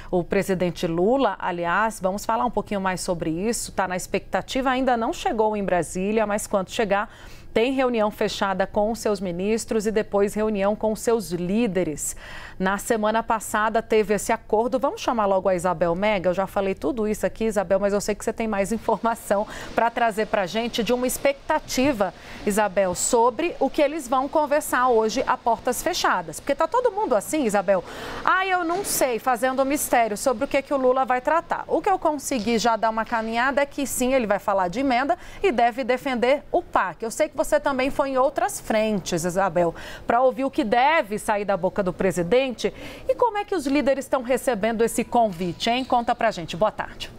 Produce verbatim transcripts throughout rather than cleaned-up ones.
O presidente Lula, aliás, vamos falar um pouquinho mais sobre isso, está na expectativa, ainda não chegou em Brasília, mas quando chegar, tem reunião fechada com os seus ministros e depois reunião com os seus líderes. Na semana passada teve esse acordo. Vamos chamar logo a Isabel Mega. Eu já falei tudo isso aqui, Isabel, mas eu sei que você tem mais informação para trazer para a gente de uma expectativa, Isabel, sobre o que eles vão conversar hoje a portas fechadas. Porque está todo mundo assim, Isabel. Ah, eu não sei, fazendo mistério sobre o que, que o Lula vai tratar. O que eu consegui já dar uma caminhada é que sim, ele vai falar de emenda e deve defender o P A C. Eu sei que você também foi em outras frentes, Isabel, para ouvir o que deve sair da boca do presidente. E como é que os líderes estão recebendo esse convite, hein? Conta pra gente. Boa tarde.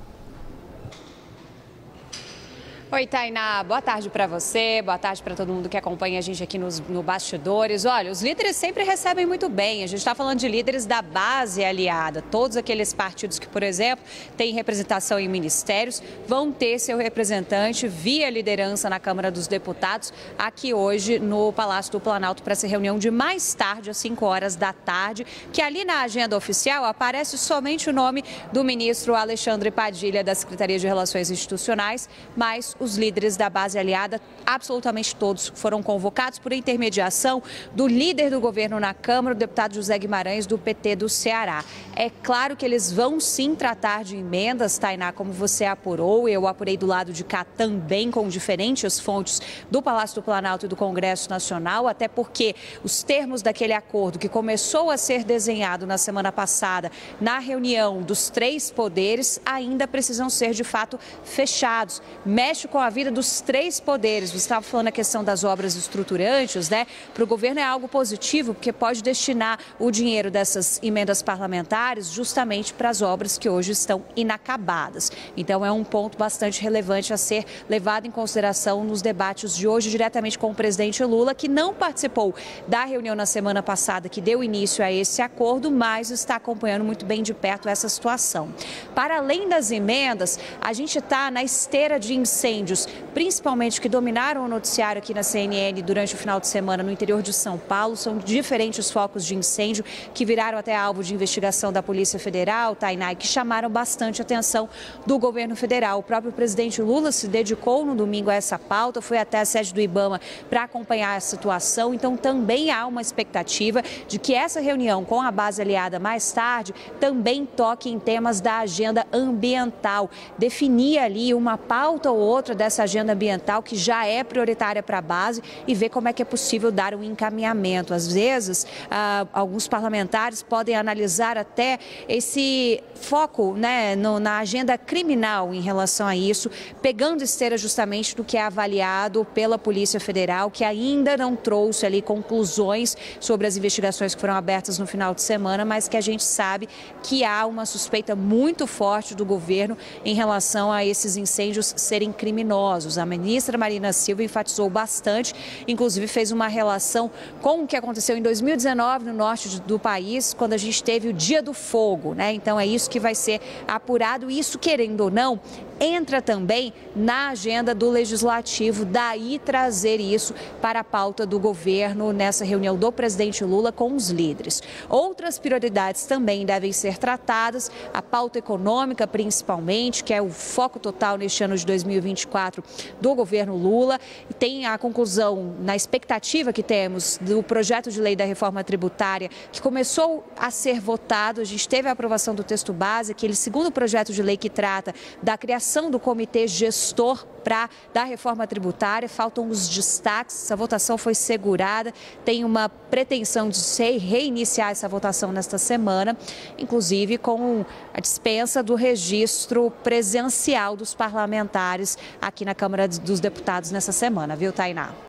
Oi, Tainá, boa tarde para você, boa tarde para todo mundo que acompanha a gente aqui nos, no Bastidores. Olha, os líderes sempre recebem muito bem, a gente está falando de líderes da base aliada, todos aqueles partidos que, por exemplo, têm representação em ministérios, vão ter seu representante via liderança na Câmara dos Deputados, aqui hoje no Palácio do Planalto, para essa reunião de mais tarde, às cinco horas da tarde, que ali na agenda oficial aparece somente o nome do ministro Alexandre Padilha, da Secretaria de Relações Institucionais, mas os líderes da base aliada, absolutamente todos, foram convocados por intermediação do líder do governo na Câmara, o deputado José Guimarães, do P T do Ceará. É claro que eles vão sim tratar de emendas, Tainá, como você apurou, eu apurei do lado de cá também com diferentes fontes do Palácio do Planalto e do Congresso Nacional, até porque os termos daquele acordo que começou a ser desenhado na semana passada na reunião dos três poderes ainda precisam ser de fato fechados. Mexe com a vida dos três poderes. Você estava falando a questão das obras estruturantes, né? Para o governo é algo positivo, porque pode destinar o dinheiro dessas emendas parlamentares justamente para as obras que hoje estão inacabadas. Então é um ponto bastante relevante a ser levado em consideração nos debates de hoje, diretamente com o presidente Lula, que não participou da reunião na semana passada que deu início a esse acordo, mas está acompanhando muito bem de perto essa situação. Para além das emendas, a gente está na esteira de incêndios, principalmente que dominaram o noticiário aqui na C N N durante o final de semana no interior de São Paulo. São diferentes focos de incêndio que viraram até alvo de investigação da Polícia Federal, Tainá, e que chamaram bastante atenção do governo federal. O próprio presidente Lula se dedicou no domingo a essa pauta, foi até a sede do IBAMA para acompanhar a situação. Então também há uma expectativa de que essa reunião com a base aliada mais tarde também toque em temas da agenda ambiental, definir ali uma pauta ou outra dessa agenda ambiental que já é prioritária para a base e ver como é que é possível dar um encaminhamento. Às vezes, ah, alguns parlamentares podem analisar até esse foco, né, no, na agenda criminal em relação a isso, pegando esteira justamente do que é avaliado pela Polícia Federal, que ainda não trouxe ali conclusões sobre as investigações que foram abertas no final de semana, mas que a gente sabe que há uma suspeita muito forte do governo em relação a esses incêndios serem criminosos. A ministra Marina Silva enfatizou bastante, inclusive fez uma relação com o que aconteceu em dois mil e dezenove no norte do país, quando a gente teve o Dia do Fogo, né? Então é isso que vai ser apurado, e isso, querendo ou não, entra também na agenda do Legislativo, daí trazer isso para a pauta do governo nessa reunião do presidente Lula com os líderes. Outras prioridades também devem ser tratadas, a pauta econômica principalmente, que é o foco total neste ano de dois mil e vinte e quatro do governo Lula. Tem a conclusão, na expectativa que temos, do projeto de lei da reforma tributária, que começou a ser votado. A gente teve a aprovação do texto base, aquele segundo projeto de lei que trata da criação do comitê gestor para da reforma tributária. Faltam os destaques, essa votação foi segurada, tem uma pretensão de se reiniciar essa votação nesta semana, inclusive com a dispensa do registro presencial dos parlamentares aqui na Câmara dos Deputados nessa semana, viu, Tainá?